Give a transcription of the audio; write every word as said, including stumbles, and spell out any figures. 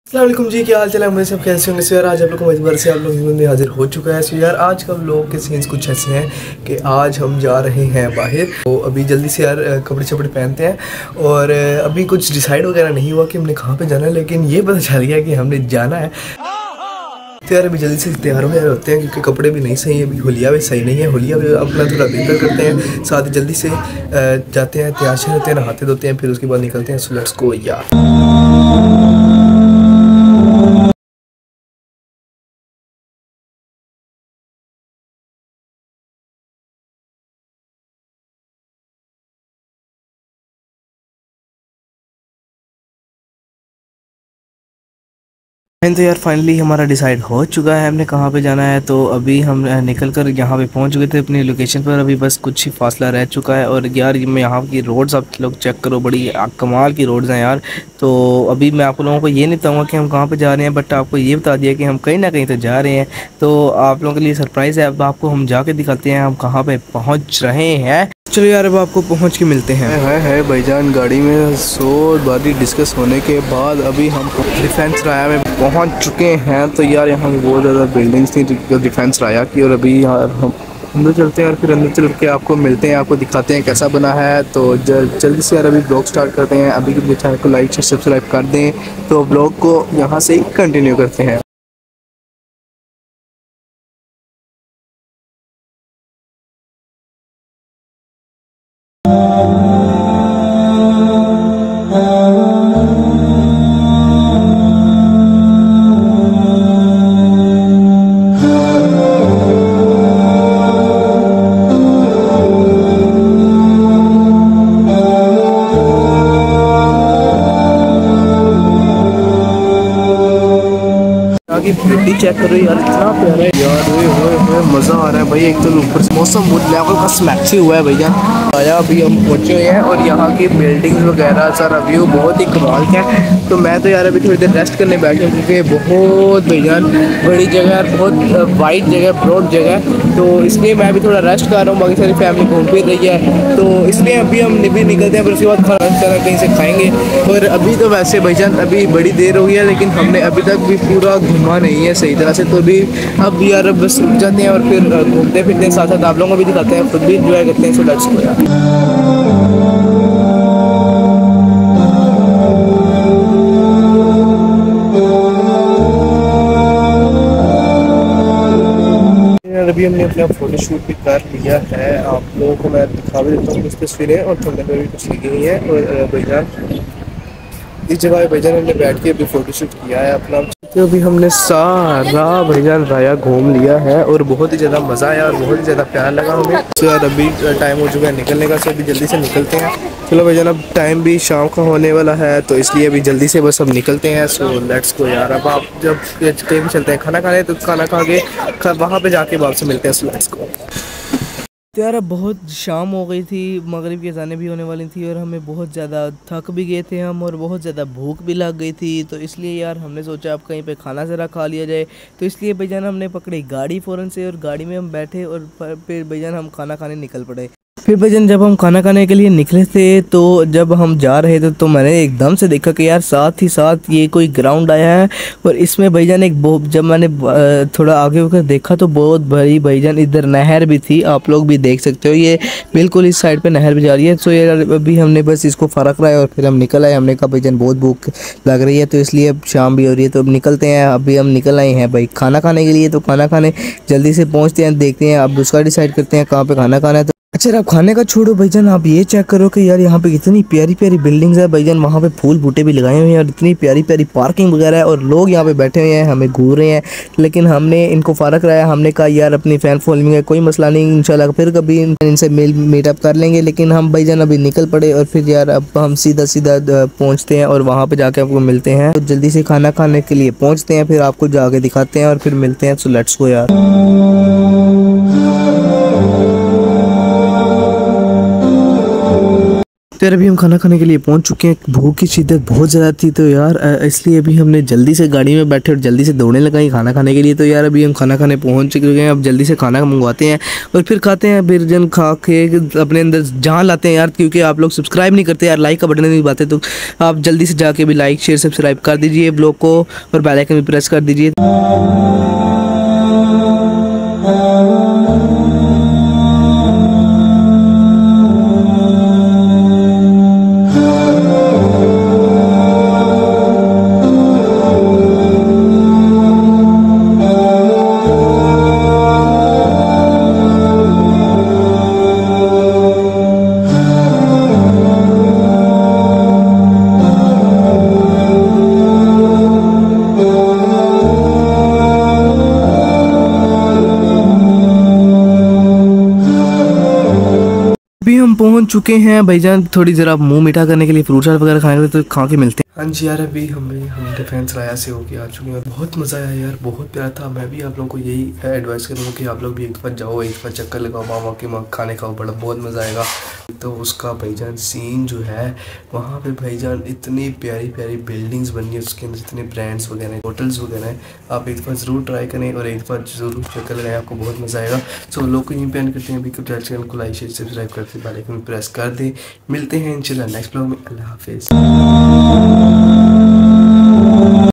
अस्सलाम वालेकुम जी, क्या हाल चाल है। मेरे सब कैसे होंगे। सो यार आज आप लोग को मजबर से आप लोगों में हाजिर हो चुका है। सो यार आज का व्लॉग के सीन्स कुछ ऐसे हैं कि आज हम जा रहे हैं बाहर। तो अभी जल्दी से यार कपड़े शपड़े पहनते हैं और अभी कुछ डिसाइड वगैरह नहीं हुआ कि हमने कहाँ पे जाना है, लेकिन ये पता चल गया कि हमने जाना है। तो यार अभी जल्दी से तैयार हो रहे होते हैं क्योंकि कपड़े भी नहीं सही है, अभी होलिया भी सही नहीं है। होलिया भी अपना थोड़ा बेहतर करते हैं, साथ ही जल्दी से जाते हैं, तैयार से होते हैं, नहाते धोते हैं, फिर उसके बाद निकलते हैं। सो लेट्स गो यार। तो यार फाइनली हमारा डिसाइड हो चुका है हमने कहाँ पे जाना है। तो अभी हम निकल कर यहाँ पे पहुँच चुके थे अपनी लोकेशन पर। अभी बस कुछ ही फासला रह चुका है और यार मैं यहाँ की रोड्स आप लोग चेक करो, बड़ी कमाल की रोड्स हैं यार। तो अभी मैं आप लोगों को ये नहीं बताऊँगा कि हम कहाँ पे जा रहे हैं, बट आपको ये बता दिया कि हम कहीं ना कहीं तो जा रहे हैं। तो आप लोगों के लिए सरप्राइज़ है, अब आपको हम जाके दिखाते हैं हम कहाँ पर पहुँच रहे हैं। चलो यार अब आपको पहुंच के मिलते हैं। है है भाईजान गाड़ी में। सो बारी डिस्कस होने के बाद अभी हम डिफेंस राया में पहुंच चुके हैं। तो यार यहाँ पे बहुत ज़्यादा बिल्डिंग्स थी डिफेंस राया की, और अभी यार हम अंदर चलते हैं और फिर अंदर चल के आपको मिलते हैं, आपको दिखाते हैं कैसा बना है। तो जल्दी से यार अभी ब्लॉग स्टार्ट करते हैं। अभी के चैनल को लाइक शेयर सब्सक्राइब कर दें। तो ब्लॉग को यहाँ से कंटिन्यू करते हैं। बिल्डी चेक करो यार, इतना प्यारा है यार। ओए होए होए मज़ा आ रहा है भाई। एक तो ऊपर से मौसम बहुत लेवल का स्मैक्सी हुआ है भैया। आया अभी हम पहुंचे हुए हैं और यहाँ की बिल्डिंग्स वगैरह सारा व्यू बहुत ही कमाल का है। तो मैं तो यार अभी थोड़ी देर रेस्ट करने बैठा हूँ क्योंकि बहुत भैया बड़ी जगह है, बहुत वाइड जगह, ब्रॉड जगह। तो इसलिए मैं भी थोड़ा रेस्ट कर रहा हूँ, बाकी सारी फैमिली घूम फिर रही है। तो इसलिए अभी हम भी निकलते हैं, फिर उसके बाद खाना कहीं से खाएँगे। और अभी तो वैसे भाईजान अभी बड़ी देर हो गई है, लेकिन हमने अभी तक भी पूरा घुमा नहीं है सही तरह से। तो भी अब यार बस रुक जाते हैं और फिर घूमते फिरते हैं, साथ साथ आप लोगों को भी दिखाते हैं, खुद भी इंजॉय करते हैं। सो लेट्स गो यार। अभी हमने अपना फोटो शूट भी कर लिया है, आप लोगों को मैं दिखा भी देता हूँ कुछ तस्वीरें, और थंबनेल में भी कुछ लिखी हुई है। और भाईजान इस जगह भाईजान हमने बैठ के अभी फ़ोटो शूट किया है अपना। तो अभी हमने सारा भाईजान राया घूम लिया है और बहुत ही ज़्यादा मज़ा आया और बहुत ही ज़्यादा प्यार लगा हमें। तो यार अभी टाइम हो चुका है निकलने का, सो अभी जल्दी से निकलते हैं। चलो भाईजान अब टाइम भी शाम का होने वाला है, तो इसलिए अभी जल्दी से बस अब निकलते हैं। सो लेट्स गो यार। अब आप जब कहीं भी चलते हैं खाना खाने, तो खाना खा के वहाँ पर जाके वापस मिलते हैं। So let's go. तो यार अब बहुत शाम हो गई थी, मगरिब की अज़ानें भी होने वाली थी और हमें बहुत ज़्यादा थक भी गए थे हम, और बहुत ज़्यादा भूख भी लग गई थी। तो इसलिए यार हमने सोचा अब कहीं पे खाना ज़रा खा लिया जाए। तो इसलिए भाईजान हमने पकड़ी गाड़ी फ़ौरन से, और गाड़ी में हम बैठे और फिर भाईजान हम खाना खाने निकल पड़े। फिर भाईजान जब हम खाना खाने के लिए निकले थे, तो जब हम जा रहे थे तो मैंने एकदम से देखा कि यार साथ ही साथ ये कोई ग्राउंड आया है, और इसमें भाईजान एक जब मैंने थोड़ा आगे होकर देखा तो बहुत बड़ी भाईजान इधर नहर भी थी। आप लोग भी देख सकते हो, ये बिल्कुल इस साइड पे नहर भी जा रही है। तो यार अभी हमने बस इसको फ़र्क रहा है और फिर हम निकल आए। हमने कहा भाईजान बहुत भूख लग रही है, तो इसलिए अब शाम भी हो रही है, तो अब निकलते हैं। अभी हम निकल आए हैं भाई खाना खाने के लिए। तो खाना खाने जल्दी से पहुँचते हैं, देखते हैं अब दूसरा डिसाइड करते हैं कहाँ पर खाना खाना है। तो अच्छा आप खाने का छोड़ो भाईजान, आप ये चेक करो कि यार यहाँ पे कितनी प्यारी प्यारी बिल्डिंग्स है भाईजान। वहाँ पे फूल बूटे भी लगाए हुए हैं और इतनी प्यारी प्यारी पार्किंग वगैरह है, और लोग यहाँ पे बैठे हुए हैं हमें घूर रहे हैं। लेकिन हमने इनको फ़र्क रहा है, हमने कहा यार अपनी फ़ैन फॉलोइंग है, कोई मसला नहीं, इंशाल्लाह फिर कभी इनसे मिल मीटअप कर लेंगे। लेकिन हम भाईजान अभी निकल पड़े और फिर यार अब हम सीधा सीधा पहुँचते हैं और वहाँ पर जाके आपको मिलते हैं। तो जल्दी से खाना खाने के लिए पहुँचते हैं, फिर आपको जाके दिखाते हैं और फिर मिलते हैं। सो लेट्स गो यार। तो यार अभी हम खाना खाने के लिए पहुंच चुके हैं। भूख की शिद्दत बहुत ज़्यादा थी तो यार अ, इसलिए अभी हमने जल्दी से गाड़ी में बैठे और जल्दी से दौड़ने लगाई खाना खाने के लिए। तो यार अभी हम खाना खाने पहुंच चुके हैं। अब जल्दी से खाना मंगवाते हैं और फिर खाते हैं। फिर जन खा के अपने अंदर जहाँ लाते हैं यार, क्योंकि आप लोग सब्सक्राइब नहीं करते यार, लाइक का बटन नहीं दबाते, तो आप जल्दी से जाके भी लाइक शेयर सब्सक्राइब कर दीजिए ब्लॉग को और बेल आइकन भी प्रेस कर दीजिए। अभी हम पहुंच चुके हैं भाईजान, थोड़ी ज़रा मुंह मीठा करने के लिए फ्रूट चाट वगैरह खाने के लिए, तो खा के मिलते हैं। हाँ जी यार अभी हमें हम डिफेंस राया से होके आ चुके हैं। बहुत मज़ा आया यार, बहुत प्यारा था। मैं भी आप लोगों को यही एडवाइस करूँगा कि आप लोग भी एक दफ़ा जाओ, एक दफ़ा चक्कर लगाओ, मामा के माँ खाने खाओ, बड़ा बहुत मज़ा आएगा। तो उसका भाईजान सीन जो है वहाँ पे भाईजान इतनी प्यारी प्यारी बिल्डिंग्स बनी है, उसके अंदर इतने ब्रांड्स वगैरह होटल्स वगैरह हैं। आप एक दफ़ा ज़रूर ट्राई करें और एक दफ़ा ज़रूर चक्कर लगाएं, आपको बहुत मज़ा आएगा। सो लोग को यहीं पे एंड करते हैं। अभी चैनल को लाइक शेयर सब्सक्राइब करते बेल आइकन प्रेस कर दें। मिलते हैं इंशाल्लाह नेक्स्ट ब्लॉग में। अल्लाह हाफिज़।